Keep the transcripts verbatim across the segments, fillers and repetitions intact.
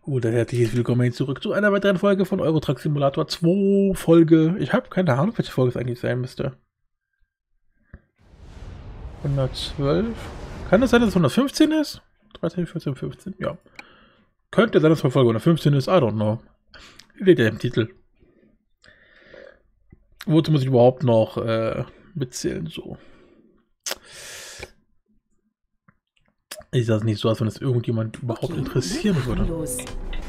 Oder herzliches Willkommen zurück zu einer weiteren Folge von Euro Truck Simulator zwei Folge. Ich habe keine Ahnung, welche Folge es eigentlich sein müsste. hundertzwölf. Kann es sein, dass es hundertfünfzehn ist? dreizehn, vierzehn, fünfzehn? Ja. Könnte sein, dass es Folge hundertfünfzehn ist. I don't know. Steht ja im Titel. Wozu muss ich überhaupt noch äh, mitzählen? So. Ist das nicht so, als wenn es irgendjemand überhaupt okay, interessieren würde? Los.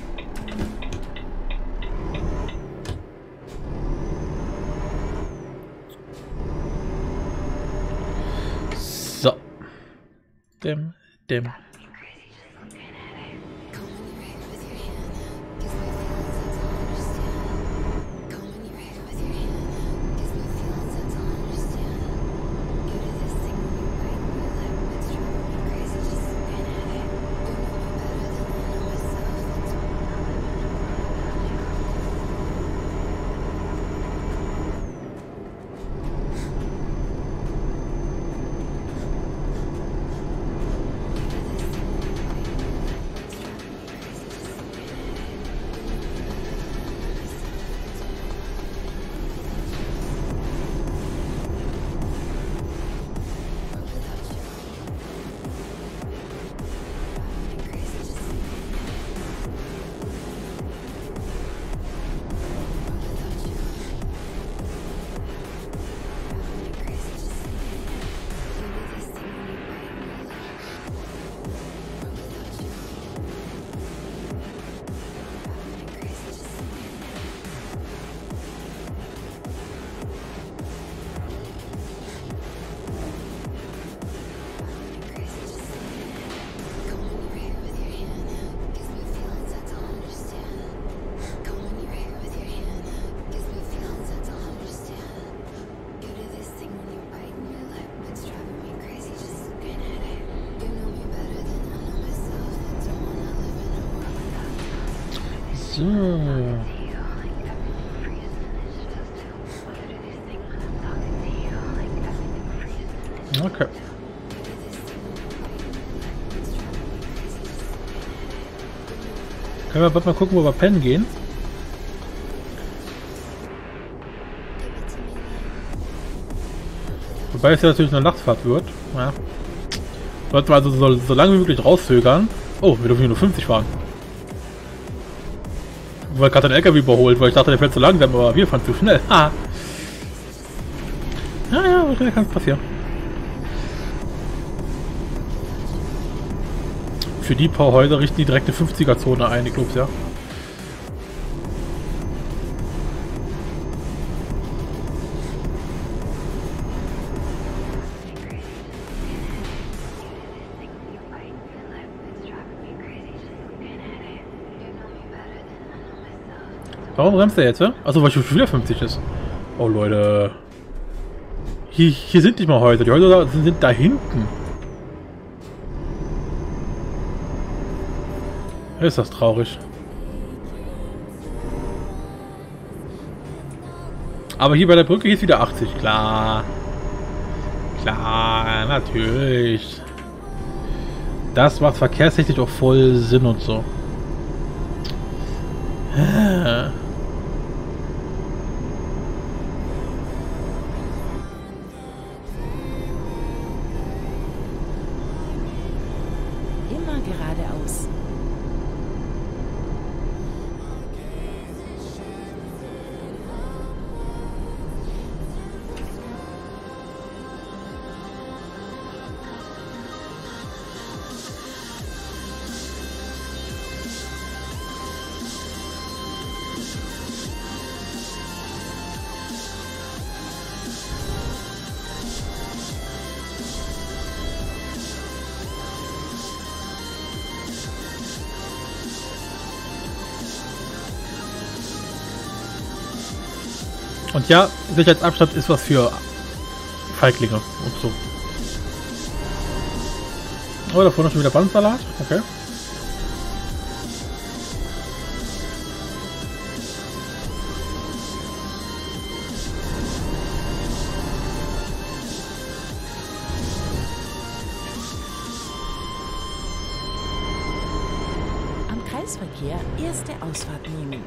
So. Dem, dem. So. Okay. Können wir mal gucken, wo wir pennen gehen? Wobei es ja natürlich eine Nachtfahrt wird. Ja. Sollten wir also so, so lange wie möglich rauszögern. Oh, wir dürfen hier nur fünfzig fahren. Weil gerade ein L K W überholt, weil ich dachte, der fährt zu langsam, aber wir fahren zu schnell. Ha! Ja, ja, so schnell kann es passieren. Für die paar Häuser richten die direkt eine fünfziger-Zone ein, die Clubs, ja. Warum bremst er jetzt? Achso, weil schon wieder fünfzig ist. Oh Leute. Hier, hier sind nicht mal Häuser. Die Häuser sind da hinten. Ist das traurig. Aber hier bei der Brücke ist wieder achtzig. Klar. Klar, natürlich. Das macht verkehrstechnisch auch voll Sinn und so. Immer geradeaus. Und ja, Sicherheitsabstand ist was für Feiglinge und so. Oh, da vorne schon wieder Bandsalat. Okay. Kreisverkehr erste Ausfahrt nehmen.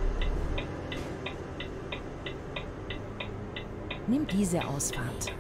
Nimm diese Ausfahrt.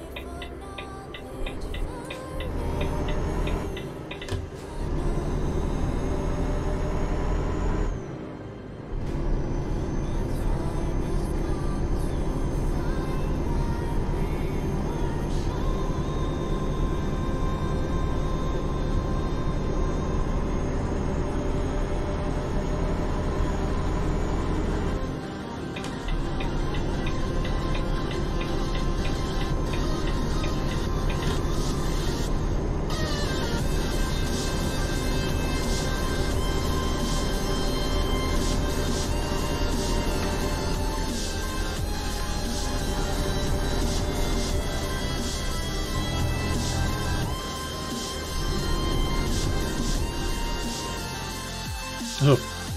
So.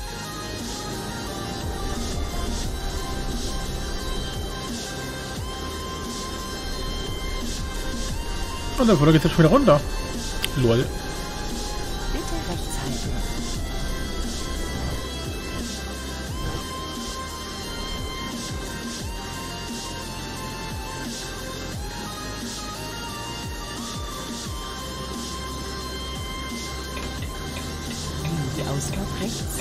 Und dann geht es schon wieder runter. Lol. Bitte rechts halten. Nimm die Ausfahrt rechts.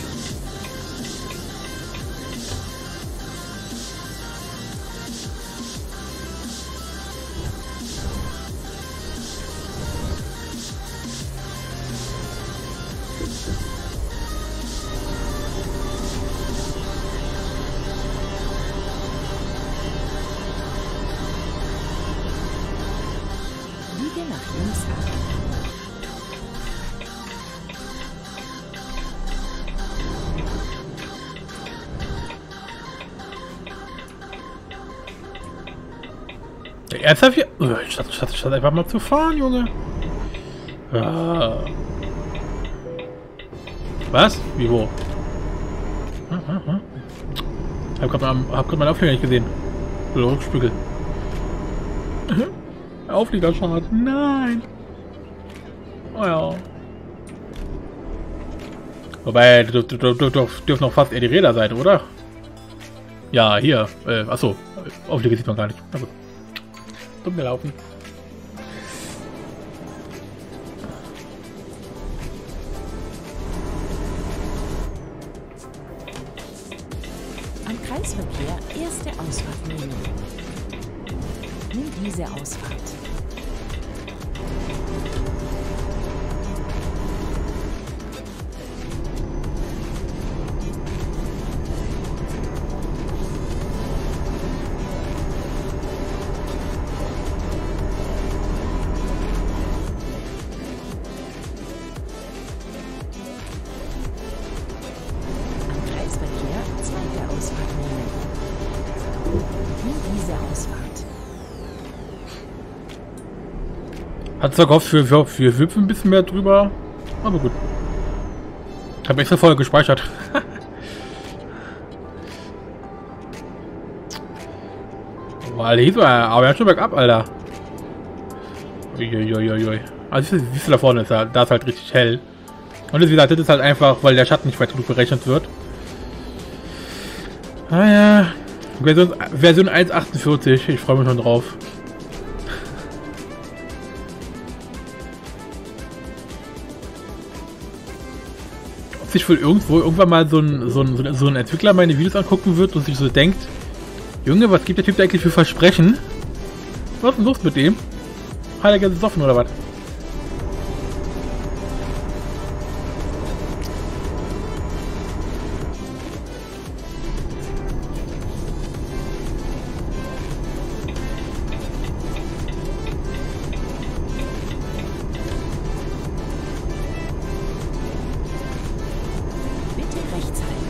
Biege nach links ab. Ja, ernsthaft hier? Oh, statt, statt, statt einfach mal zu fahren, Junge. Ah. Was? Wie wo? Ah, ah, ah. Hab grad mal, hab grad meinen Auflieger nicht gesehen. Oder Rückspiegel. Aufliegerschaden. Nein. Oh ja. Wobei, du, du, du, du, du dürfen noch fast eher die Räder sein, oder? Ja, hier. Äh, achso. Auflieger sieht man gar nicht. Na gut. Dumm gelaufen. Am Kreisverkehr erste Ausfahrt nehmen. Nimm diese Ausfahrt. Am Kreisverkehr zweite Ausfahrt nehmen. Nimm diese Ausfahrt. Hat zwar gehofft, für, für, für Wipfen ein bisschen mehr drüber, aber gut. Ich habe extra vorher gespeichert. Boah, Alter, hieß mal, aber er hat schon bergab, Alter. Uiuiuiui. Also siehst du, da vorne ist er, da ist halt richtig hell. Und wie gesagt, das ist halt einfach, weil der Schatten nicht weit genug berechnet wird. Ah ja. Version, Version eins Punkt achtundvierzig, ich freue mich schon drauf. Ob sich wohl irgendwo irgendwann mal so ein, so ein, so ein Entwickler meine Videos angucken wird und sich so denkt, Junge, was gibt der Typ da eigentlich für Versprechen? Was ist denn los mit dem? Hat er ganz offen oder was? Bitte rechts halten.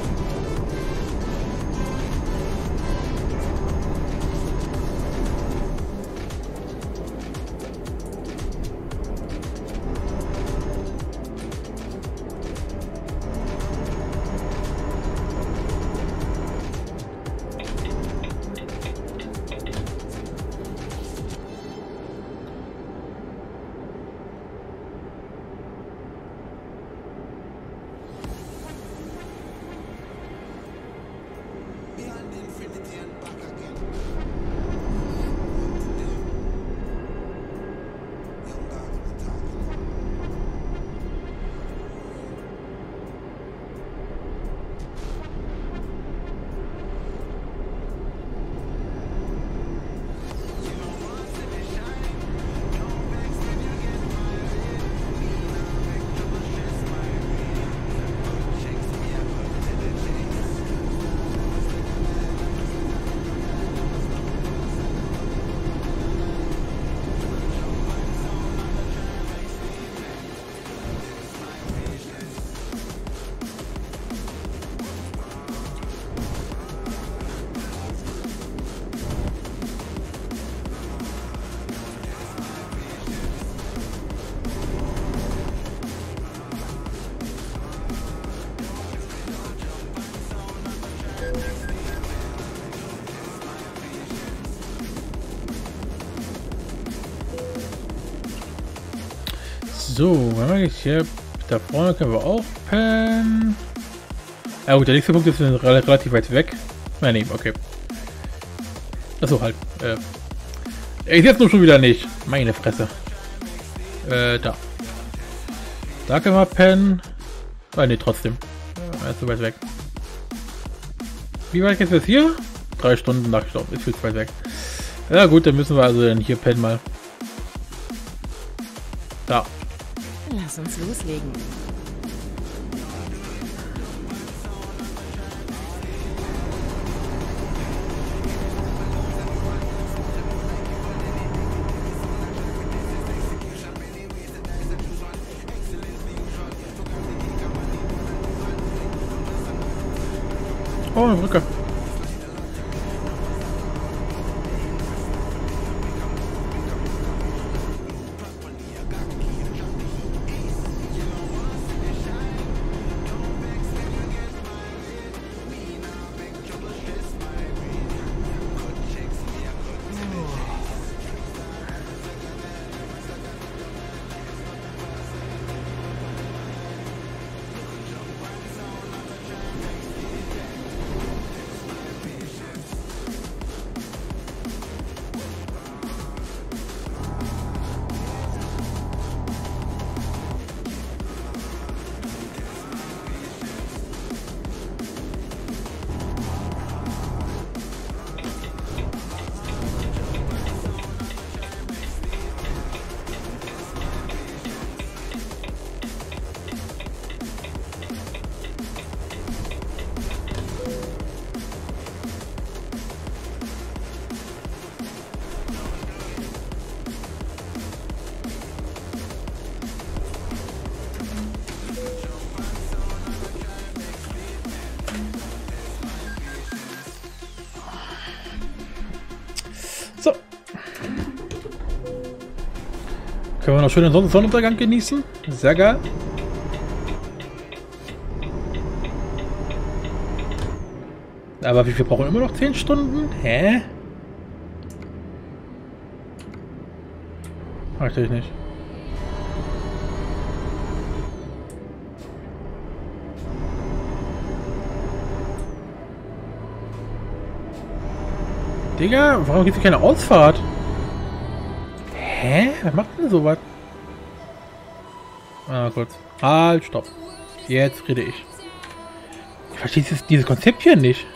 So, wenn wir jetzt hier da vorne können wir auch pennen. Ja gut, der nächste Punkt ist relativ weit weg. Nein, nee, okay. Achso, halt. Äh, ich jetzt nur schon wieder nicht. Meine Fresse. Äh, da. Da können wir pennen. Ah, nee, trotzdem. Ja, ist so weit weg. Wie weit ist das hier? Drei Stunden nach Stopp. Ist viel zu weit weg. Ja gut, dann müssen wir also dann hier pennen mal. Da. Lass uns loslegen. Oh, eine Brücke. So. Können wir noch schön den Sonn- Sonnenuntergang genießen? Sehr geil. Aber wie viel brauchen wir immer noch? zehn Stunden? Hä? Natürlich nicht. Digga, warum gibt es keine Ausfahrt? Hä? Wer macht denn sowas? Ah, kurz. Halt, stopp. Jetzt rede ich. Ich verstehe dieses, dieses Konzept hier nicht.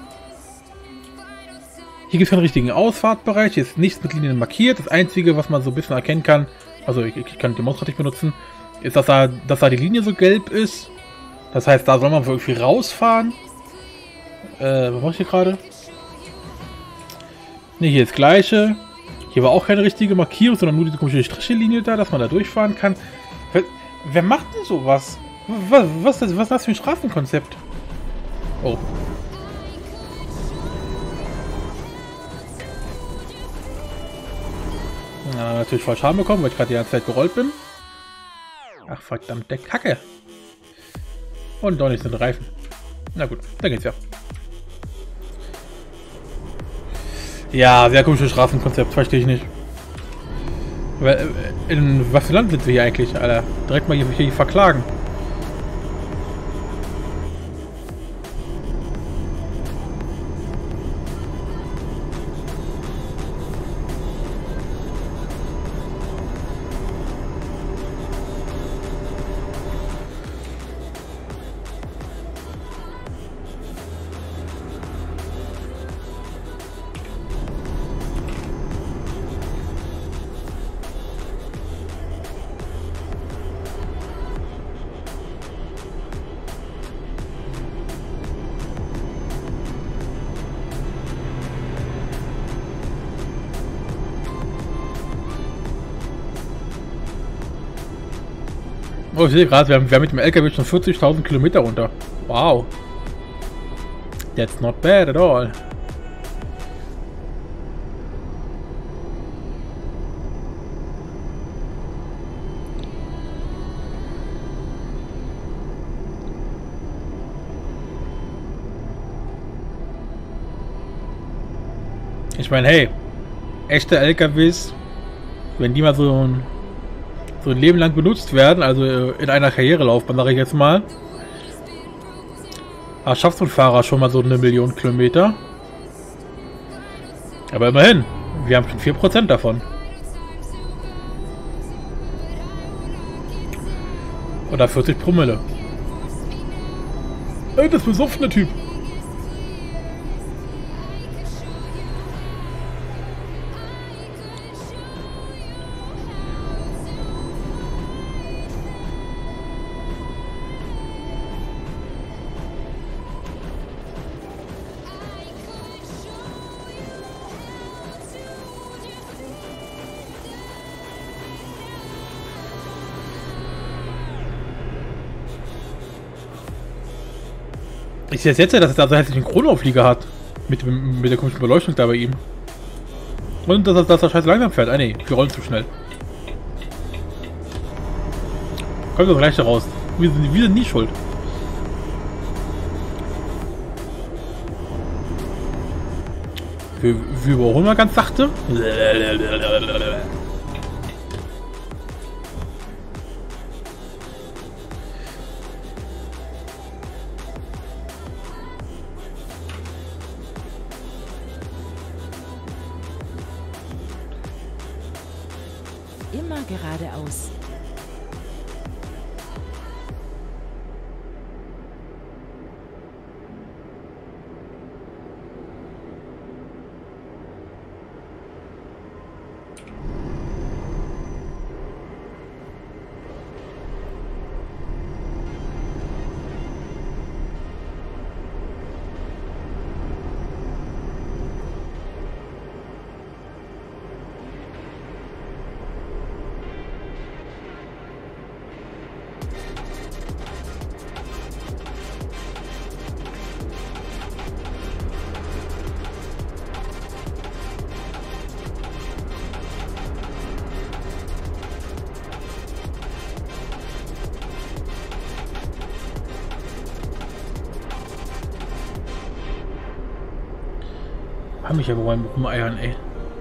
Hier gibt es keinen richtigen Ausfahrtbereich. Hier ist nichts mit Linien markiert. Das Einzige, was man so ein bisschen erkennen kann, also ich, ich kann demonstrativ benutzen, ist, dass da, dass da die Linie so gelb ist. Das heißt, da soll man irgendwie rausfahren. Äh, was mache ich hier gerade? Ne, hier ist das gleiche. Hier war auch keine richtige Markierung, sondern nur diese komische Strichelinie da, dass man da durchfahren kann. Wer, wer macht denn sowas? Was, was, was ist das für ein Straßenkonzept? Oh. Na, natürlich voll Schaden bekommen, weil ich gerade die ganze Zeit gerollt bin. Ach, verdammt, der Kacke. Und doch nicht sind Reifen. Na gut, dann geht's ja. Ja, sehr komisches Straßenkonzept, verstehe ich nicht. In was für Land sind wir hier eigentlich, Alter? Direkt mal hier, hier verklagen. Oh, ich sehe gerade, wir haben, wir haben mit dem L K W schon vierzigtausend Kilometer runter. Wow. That's not bad at all. Ich meine, hey, echte L K Ws, wenn die mal so ein so ein Leben lang benutzt werden, also in einer Karrierelaufbahn, sage ich jetzt mal. Da schafft so ein Fahrer schon mal so eine Million Kilometer. Aber immerhin, wir haben schon vier Prozent davon. Oder vierzig Promille. Ey, das besoffene Typ. Ich sehe jetzt ja, dass er da so hässlichen Kronauflieger hat. Mit, mit der komischen Beleuchtung da bei ihm. Und dass, dass er scheiße langsam fährt. Ah ne, wir rollen zu schnell. Kommt doch gleich da raus. Wir sind, wir sind nie schuld. Wir, wir überholen mal ganz sachte. Immer geradeaus. Hab mich aber beim Rumeiern, ey.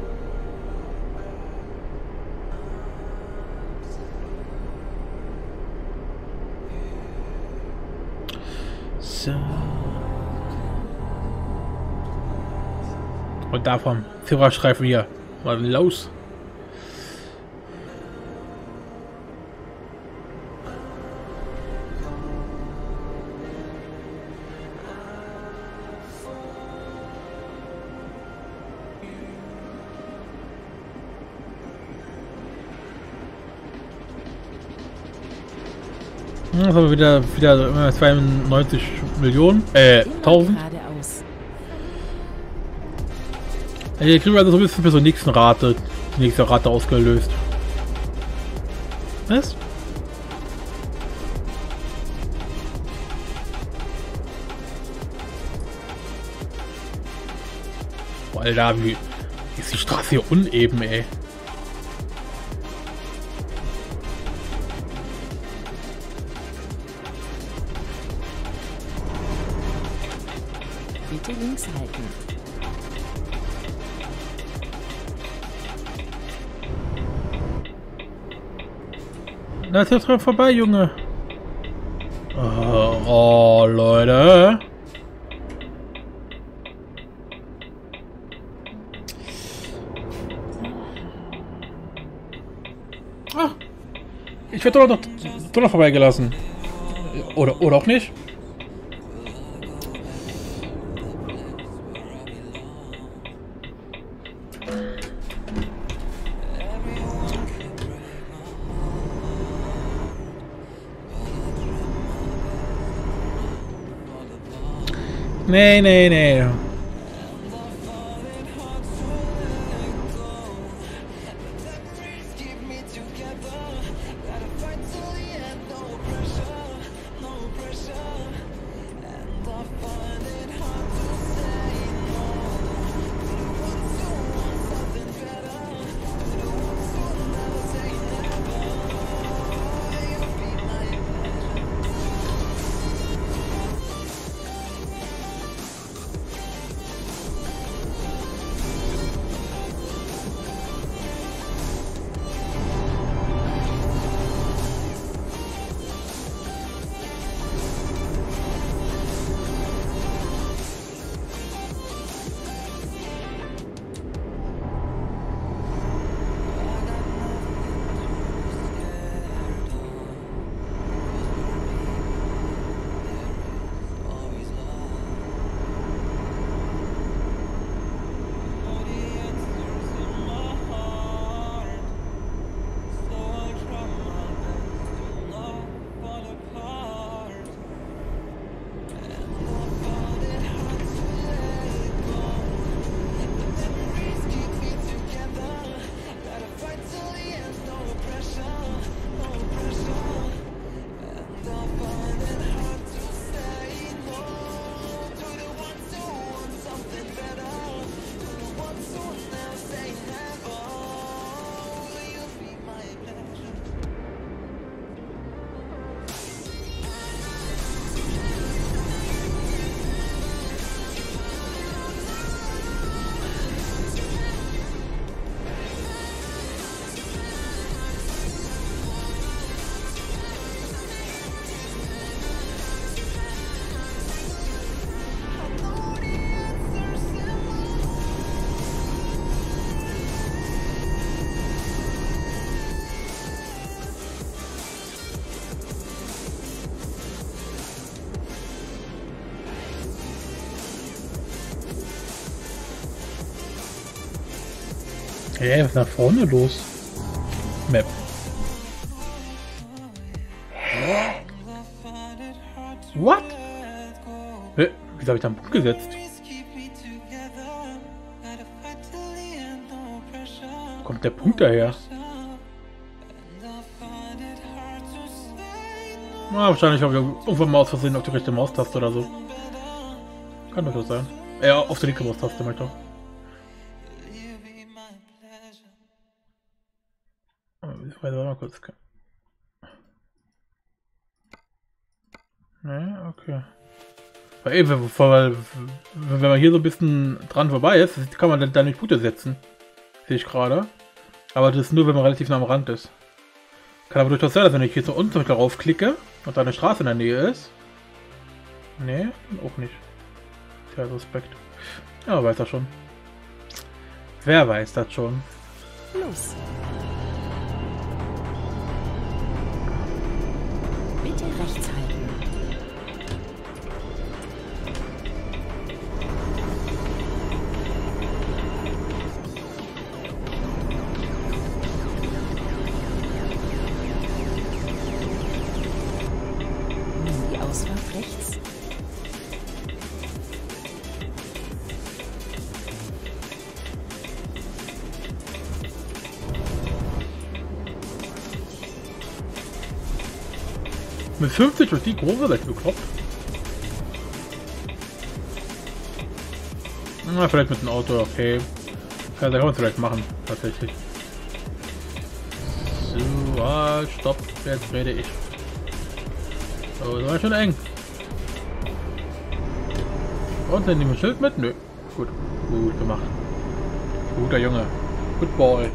So. Und davon Führerstreifen hier. Mal los. Das haben wir wieder, wieder zweiundneunzig Millionen, äh, tausend. Hier kriegen wir also so ein bisschen für so nächsten Rate, die nächste Rate ausgelöst. Was? Boah, Alter, wie ist die Straße hier uneben, ey. Bitte links halten. Da ist jetzt dran vorbei, Junge. Oh, oh, Leute. Ah, ich werde doch noch, doch noch vorbeigelassen. Oder, oder auch nicht. Nee, nee, nee. Hä, was ist nach vorne los? Map. Hä? What? Hä? Wieso habe ich da einen Punkt gesetzt? Wo kommt der Punkt daher? Ah, wahrscheinlich habe ich irgendwann mal aus Versehen auf die rechte Maustaste oder so. Kann durchaus sein. Ja, auf die linke Maustaste möchte ich auch. Warte mal kurz. Ne, okay. Weil, ey, weil, wenn man hier so ein bisschen dran vorbei ist, kann man dann da nicht Punkte setzen. Sehe ich gerade. Aber das ist nur, wenn man relativ nah am Rand ist. Kann aber durchaus sein, dass wenn ich hier so unten darauf klicke und da eine Straße in der Nähe ist. Nee, auch nicht. Tja, Respekt. Ja, weiß das schon. Wer weiß das schon? Los. Bitte rechts halten. Nimm die Ausfahrt rechts. Mit fünfzig durch die große Welt bekloppt. Na, vielleicht mit dem Auto, okay. Ja, da kann man es vielleicht machen, tatsächlich. So, ah, stopp, jetzt rede ich. So, das war schon eng. Und dann nehmen wir ein Schild mit? Nö. Gut, gut gemacht. Guter Junge. Good boy.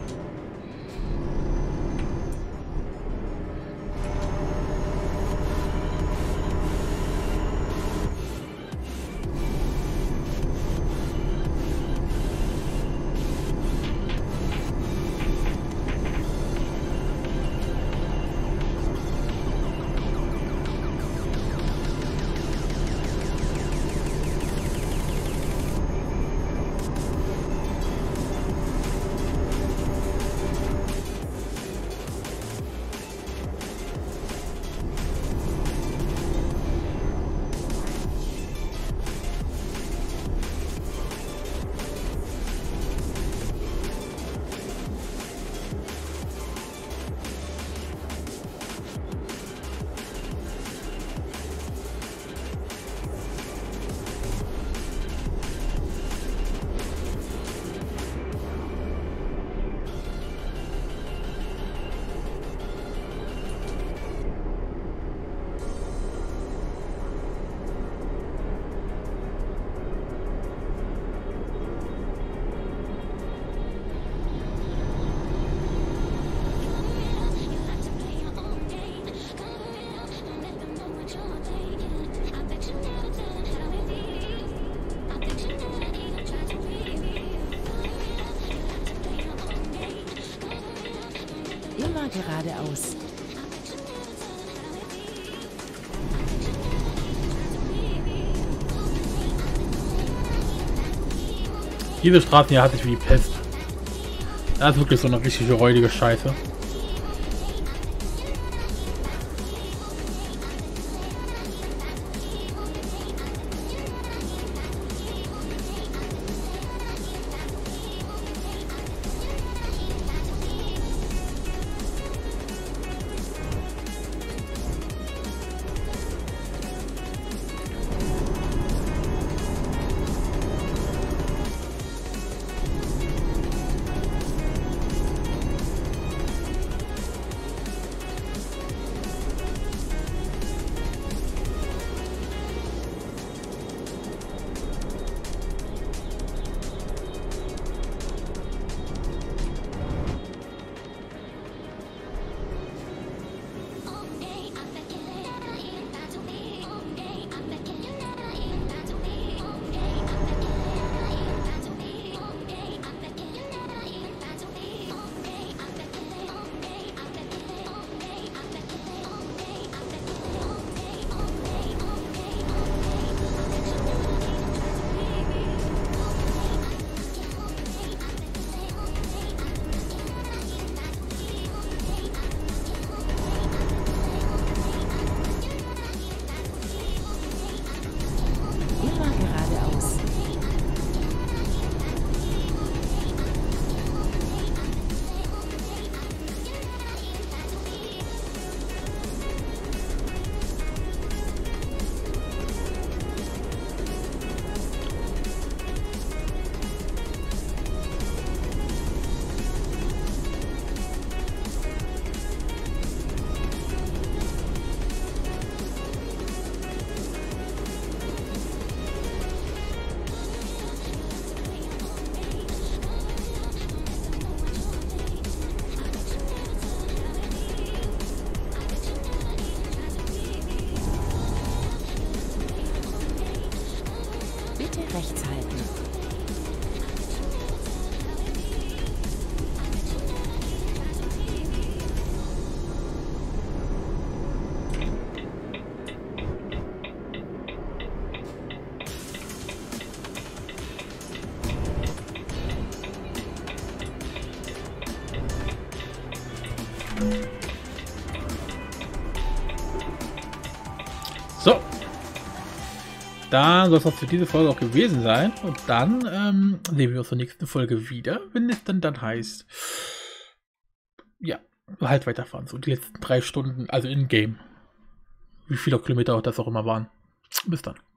Immer geradeaus. Diese Straßen hier hatte ich wie die Pest. Das ist wirklich so eine richtige räudige Scheiße. rechts halten. So. Dann soll es auch für diese Folge auch gewesen sein. Und dann ähm, sehen wir uns zur nächsten Folge wieder, wenn es dann dann heißt, ja, halt weiterfahren. So die letzten drei Stunden, also in-game. Wie viele Kilometer auch das auch immer waren. Bis dann.